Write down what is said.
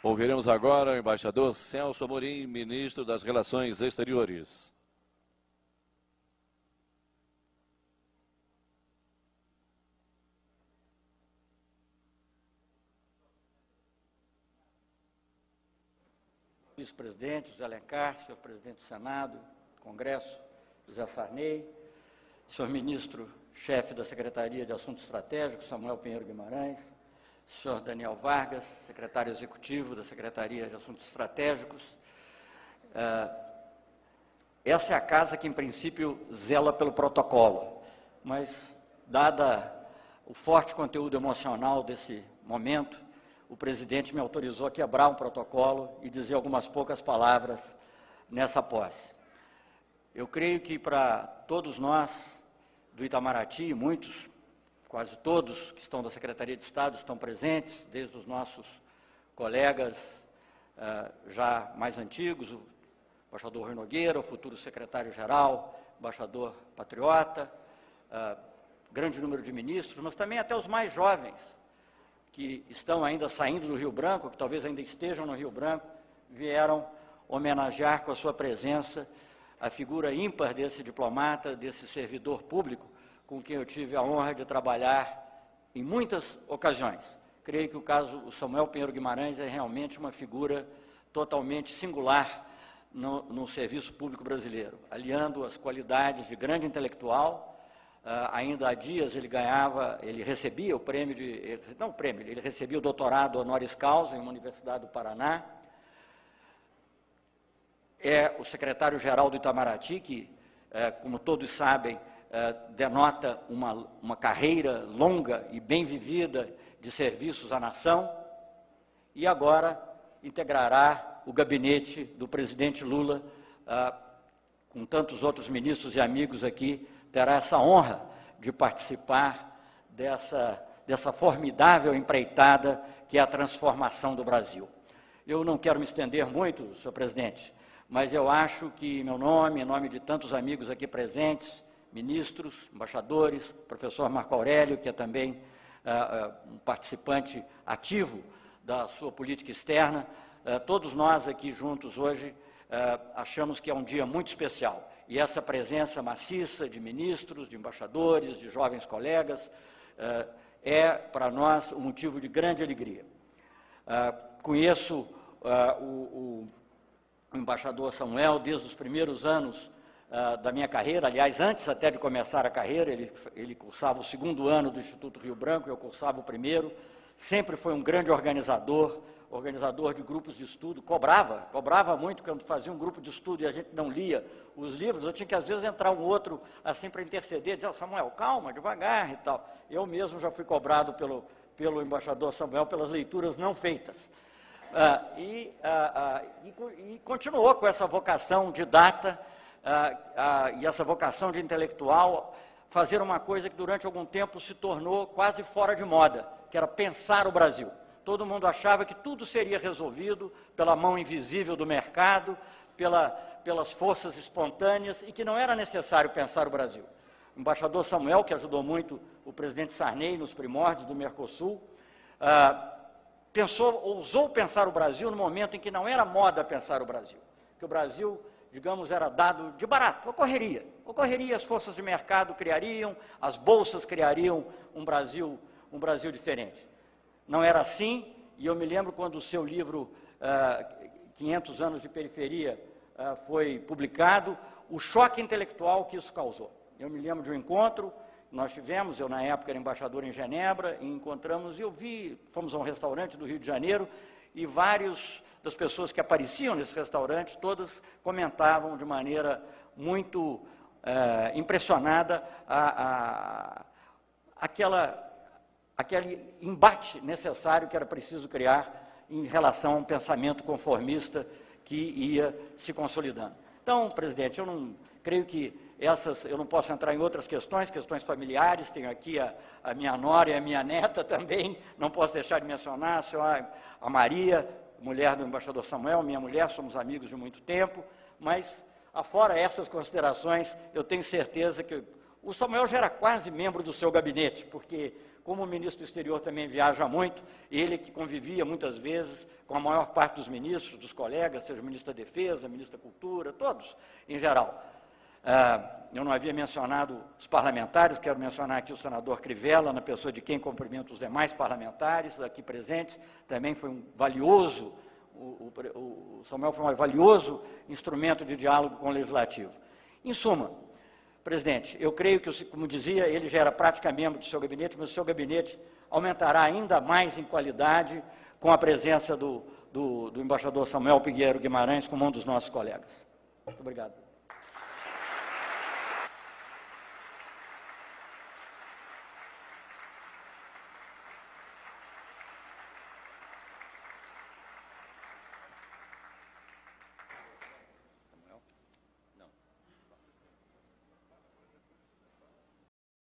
Ouviremos agora o embaixador Celso Amorim, ministro das Relações Exteriores. Vice-presidente José Alencar, senhor presidente do Senado, Congresso, José Sarney, senhor ministro-chefe da Secretaria de Assuntos Estratégicos, Samuel Pinheiro Guimarães, senhor Daniel Vargas, secretário executivo da Secretaria de Assuntos Estratégicos. Essa é a casa que, em princípio, zela pelo protocolo, mas, dada o forte conteúdo emocional desse momento, o presidente me autorizou a quebrar um protocolo e dizer algumas poucas palavras nessa posse. Eu creio que para todos nós do Itamaraty, muitos, quase todos que estão da Secretaria de Estado estão presentes, desde os nossos colegas já mais antigos, o embaixador Rui Nogueira, o futuro secretário-geral, embaixador Patriota, grande número de ministros, mas também até os mais jovens, que estão ainda saindo do Rio Branco, que talvez ainda estejam no Rio Branco, vieram homenagear com a sua presença a figura ímpar desse diplomata, desse servidor público, com quem eu tive a honra de trabalhar em muitas ocasiões. Creio que o caso do Samuel Pinheiro Guimarães é realmente uma figura totalmente singular no serviço público brasileiro, aliando as qualidades de grande intelectual. Ainda há dias ele recebia o prêmio ele recebia o doutorado honoris causa em uma universidade do Paraná. É o secretário-geral do Itamaraty, que, como todos sabem, denota uma carreira longa e bem vivida de serviços à nação, e agora integrará o gabinete do presidente Lula, com tantos outros ministros e amigos aqui, terá essa honra de participar dessa formidável empreitada que é a transformação do Brasil. Eu não quero me estender muito, senhor presidente, mas eu acho que em nome de tantos amigos aqui presentes, ministros, embaixadores, professor Marco Aurélio, que é também um participante ativo da sua política externa, todos nós aqui juntos hoje achamos que é um dia muito especial. E essa presença maciça de ministros, de embaixadores, de jovens colegas, é para nós um motivo de grande alegria. Conheço o embaixador Samuel desde os primeiros anos da minha carreira, aliás, antes até de começar a carreira, ele cursava o 2º ano do Instituto Rio Branco, eu cursava o 1º, sempre foi um grande organizador de grupos de estudo, cobrava muito quando fazia um grupo de estudo e a gente não lia os livros, eu tinha que às vezes entrar um outro assim para interceder, dizer, Samuel, calma, devagar e tal. Eu mesmo já fui cobrado pelo embaixador Samuel pelas leituras não feitas. E continuou com essa vocação didata e essa vocação de intelectual, fazer uma coisa que durante algum tempo se tornou quase fora de moda, que era pensar o Brasil. Todo mundo achava que tudo seria resolvido pela mão invisível do mercado, pelas forças espontâneas, e que não era necessário pensar o Brasil. O embaixador Samuel, que ajudou muito o presidente Sarney nos primórdios do Mercosul, ousou pensar o Brasil no momento em que não era moda pensar o Brasil. Que o Brasil, digamos, era dado de barato, ocorreria, as forças de mercado criariam, as bolsas criariam um Brasil diferente. Não era assim, e eu me lembro quando o seu livro 500 anos de periferia foi publicado, o choque intelectual que isso causou. Eu me lembro de um encontro que nós tivemos, eu na época era embaixador em Genebra, e encontramos, fomos a um restaurante do Rio de Janeiro, e várias das pessoas que apareciam nesse restaurante, todas comentavam de maneira muito impressionada aquele embate necessário que era preciso criar em relação a um pensamento conformista que ia se consolidando. Então, presidente, eu não creio que eu não posso entrar em outras questões familiares, tenho aqui a minha nora e a minha neta também, não posso deixar de mencionar, a Maria, mulher do embaixador Samuel, minha mulher, somos amigos de muito tempo, mas, afora essas considerações, eu tenho certeza que o Samuel já era quase membro do seu gabinete, porque como o ministro do exterior também viaja muito, ele que convivia muitas vezes com a maior parte dos ministros, dos colegas, seja o ministro da Defesa, ministro da Cultura, todos em geral. Eu não havia mencionado os parlamentares, quero mencionar aqui o senador Crivella, na pessoa de quem cumprimento os demais parlamentares aqui presentes, também foi um valioso, o Samuel foi um valioso instrumento de diálogo com o Legislativo. Em suma, presidente, eu creio que, como dizia, ele já era prática membro do seu gabinete, mas o seu gabinete aumentará ainda mais em qualidade com a presença do embaixador Samuel Pinheiro Guimarães como um dos nossos colegas. Muito obrigado.